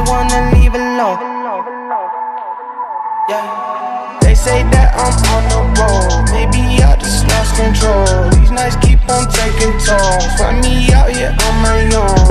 might wanna leave alone. Yeah. They say that I'm on the road, maybe I just lost control. These nights keep on taking tolls, find me out here on my own.